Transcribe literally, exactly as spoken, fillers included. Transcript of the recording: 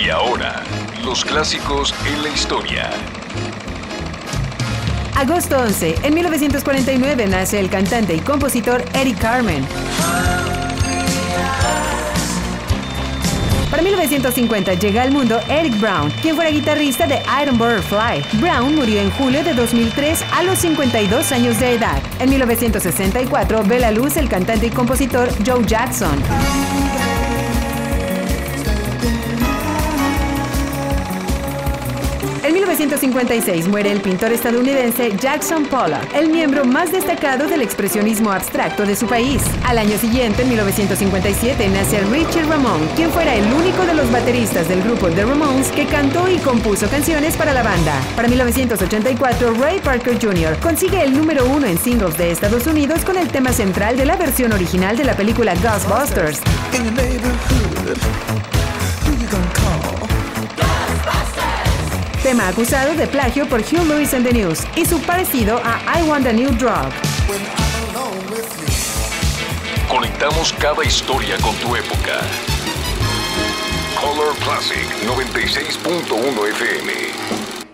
Y ahora, los clásicos en la historia. Agosto once, en mil novecientos cuarenta y nueve nace el cantante y compositor Eric Carmen. Para mil novecientos cincuenta llega al mundo Eric Brown, quien fuera guitarrista de Iron Butterfly. Brown murió en julio de dos mil tres a los cincuenta y dos años de edad. En mil novecientos sesenta y cuatro ve la luz el cantante y compositor Joe Jackson. En mil novecientos cincuenta y seis muere el pintor estadounidense Jackson Pollock, el miembro más destacado del expresionismo abstracto de su país. Al año siguiente, en mil novecientos cincuenta y siete, nace Richie Ramone, quien fuera el único de los bateristas del grupo The Ramones que cantó y compuso canciones para la banda. Para mil novecientos ochenta y cuatro, Ray Parker junior consigue el número uno en singles de Estados Unidos con el tema central de la versión original de la película Ghostbusters. Tema acusado de plagio por Huey Lewis and the News y su parecido a I Want a New Drug. Conectamos cada historia con tu época. Color Classic noventa y seis punto uno F M.